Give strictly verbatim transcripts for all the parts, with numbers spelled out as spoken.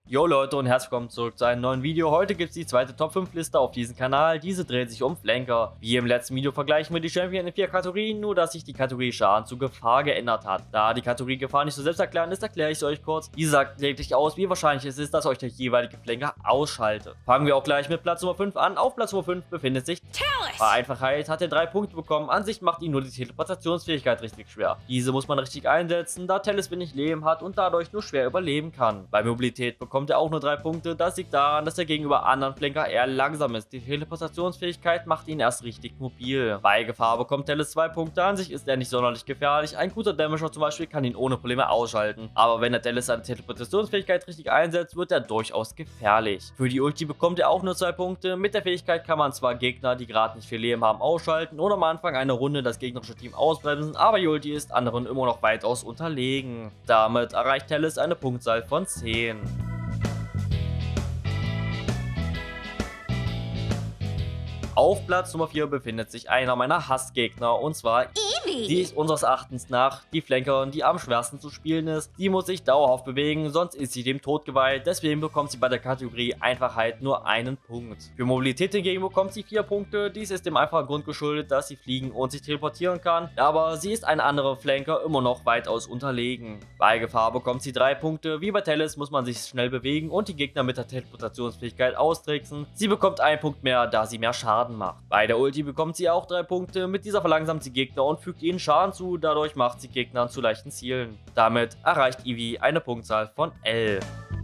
Jo Leute und herzlich willkommen zurück zu einem neuen Video. Heute gibt es die zweite Top fünf Liste auf diesem Kanal. Diese dreht sich um Flanker. Wie im letzten Video vergleichen wir die Champion in vier Kategorien, nur dass sich die Kategorie Schaden zu Gefahr geändert hat. Da die Kategorie Gefahr nicht so selbsterklärend ist, erkläre ich es euch kurz. Diese sagt lediglich aus, wie wahrscheinlich es ist, dass euch der jeweilige Flanker ausschaltet. Fangen wir auch gleich mit Platz Nummer fünf an. Auf Platz Nummer fünf befindet sich Talus. Bei Einfachheit hat er drei Punkte bekommen. An sich macht ihn nur die Teleportationsfähigkeit richtig schwer. Diese muss man richtig einsetzen, da Talus wenig Leben hat und dadurch nur schwer überleben kann. Bei Mobilität bekommt bekommt er auch nur drei Punkte. Das liegt daran, dass er gegenüber anderen Flanker eher langsam ist. Die Teleportationsfähigkeit macht ihn erst richtig mobil. Bei Gefahr bekommt Talus zwei Punkte. An sich ist er nicht sonderlich gefährlich. Ein guter Damager zum Beispiel kann ihn ohne Probleme ausschalten. Aber wenn der Talus seine Teleportationsfähigkeit richtig einsetzt, wird er durchaus gefährlich. Für die Ulti bekommt er auch nur zwei Punkte. Mit der Fähigkeit kann man zwar Gegner, die gerade nicht viel Leben haben, ausschalten oder am Anfang einer Runde das gegnerische Team ausbremsen, aber die Ulti ist anderen immer noch weitaus unterlegen. Damit erreicht Talus eine Punktzahl von zehn. Auf Platz Nummer vier befindet sich einer meiner Hassgegner, und zwar Eevee. Sie ist unseres Erachtens nach die Flankerin, die am schwersten zu spielen ist. Sie muss sich dauerhaft bewegen, sonst ist sie dem Tod geweiht. Deswegen bekommt sie bei der Kategorie Einfachheit nur einen Punkt. Für Mobilität hingegen bekommt sie vier Punkte. Dies ist dem einfachen Grund geschuldet, dass sie fliegen und sich teleportieren kann. Aber sie ist ein anderer Flanker immer noch weitaus unterlegen. Bei Gefahr bekommt sie drei Punkte. Wie bei Talus muss man sich schnell bewegen und die Gegner mit der Teleportationsfähigkeit austricksen. Sie bekommt einen Punkt mehr, da sie mehr Schaden macht. Bei der Ulti bekommt sie auch drei Punkte. Mit dieser verlangsamt sie Gegner und fügt ihnen Schaden zu. Dadurch macht sie Gegner zu leichten Zielen. Damit erreicht Eevee eine Punktzahl von elf.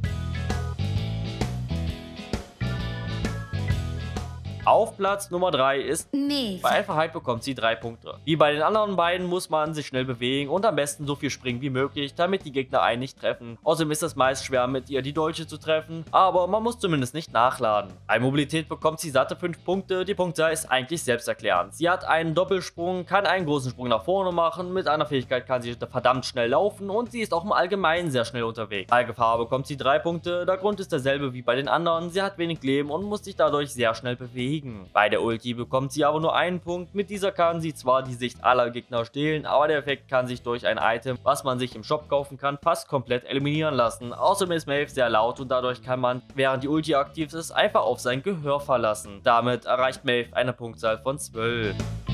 Auf Platz Nummer drei ist Maeve. Bei Einfachheit bekommt sie drei Punkte. Wie bei den anderen beiden muss man sich schnell bewegen und am besten so viel springen wie möglich, damit die Gegner einen nicht treffen. Außerdem ist es meist schwer, mit ihr die Dolche zu treffen, aber man muss zumindest nicht nachladen. Bei Mobilität bekommt sie satte fünf Punkte. Die Punktzahl ist eigentlich selbsterklärend. Sie hat einen Doppelsprung, kann einen großen Sprung nach vorne machen, mit einer Fähigkeit kann sie verdammt schnell laufen und sie ist auch im Allgemeinen sehr schnell unterwegs. Bei Gefahr bekommt sie drei Punkte. Der Grund ist derselbe wie bei den anderen. Sie hat wenig Leben und muss sich dadurch sehr schnell bewegen. Bei der Ulti bekommt sie aber nur einen Punkt. Mit dieser kann sie zwar die Sicht aller Gegner stehlen, aber der Effekt kann sich durch ein Item, was man sich im Shop kaufen kann, fast komplett eliminieren lassen. Außerdem ist Maeve sehr laut und dadurch kann man, während die Ulti aktiv ist, einfach auf sein Gehör verlassen. Damit erreicht Maeve eine Punktzahl von zwölf.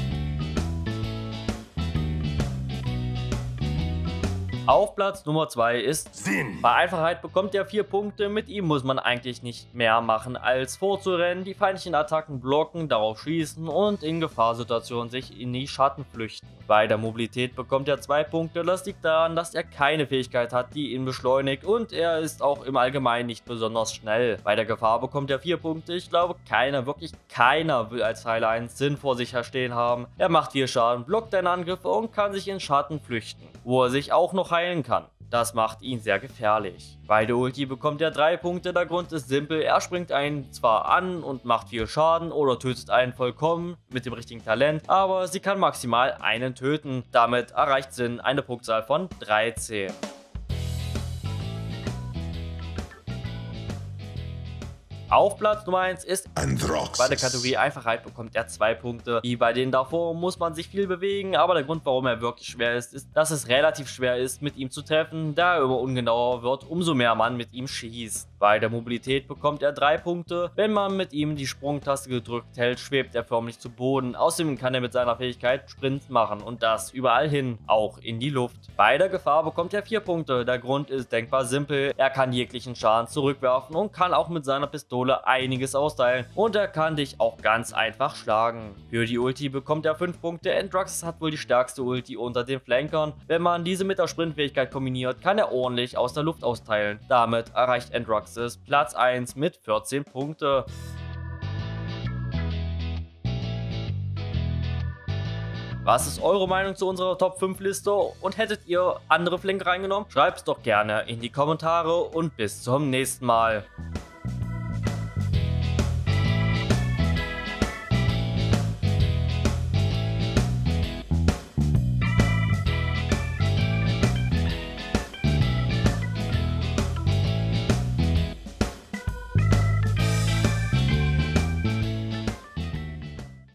Auf Platz Nummer zwei ist Sinn. Bei Einfachheit bekommt er vier Punkte. Mit ihm muss man eigentlich nicht mehr machen, als vorzurennen, die feindlichen Attacken blocken, darauf schießen und in Gefahrsituationen sich in die Schatten flüchten. Bei der Mobilität bekommt er zwei Punkte. Das liegt daran, dass er keine Fähigkeit hat, die ihn beschleunigt, und er ist auch im Allgemeinen nicht besonders schnell. Bei der Gefahr bekommt er vier Punkte. Ich glaube, keiner, wirklich keiner will als Heiler einen Sinn vor sich herstehen haben. Er macht vier Schaden, blockt deine Angriffe und kann sich in Schatten flüchten, wo er sich auch noch heilen kann. Das macht ihn sehr gefährlich. Bei der Ulti bekommt er drei Punkte. Der Grund ist simpel. Er springt einen zwar an und macht viel Schaden oder tötet einen vollkommen mit dem richtigen Talent, aber sie kann maximal einen töten. Damit erreicht Sinn eine Punktzahl von dreizehn. Auf Platz Nummer eins ist Androxus. Bei der Kategorie Einfachheit bekommt er zwei Punkte. Wie bei denen davor muss man sich viel bewegen, aber der Grund, warum er wirklich schwer ist, ist, dass es relativ schwer ist, mit ihm zu treffen, da er immer ungenauer wird, umso mehr man mit ihm schießt. Bei der Mobilität bekommt er drei Punkte. Wenn man mit ihm die Sprungtaste gedrückt hält, schwebt er förmlich zu Boden. Außerdem kann er mit seiner Fähigkeit Sprint machen und das überall hin, auch in die Luft. Bei der Gefahr bekommt er vier Punkte. Der Grund ist denkbar simpel. Er kann jeglichen Schaden zurückwerfen und kann auch mit seiner Pistole einiges austeilen, und er kann dich auch ganz einfach schlagen. Für die Ulti bekommt er fünf Punkte. Androxus hat wohl die stärkste Ulti unter den Flankern. Wenn man diese mit der Sprintfähigkeit kombiniert, kann er ordentlich aus der Luft austeilen. Damit erreicht Androxus Platz eins mit vierzehn Punkte. Was ist eure Meinung zu unserer Top fünf Liste und hättet ihr andere Flanker reingenommen? Schreibt es doch gerne in die Kommentare und bis zum nächsten Mal.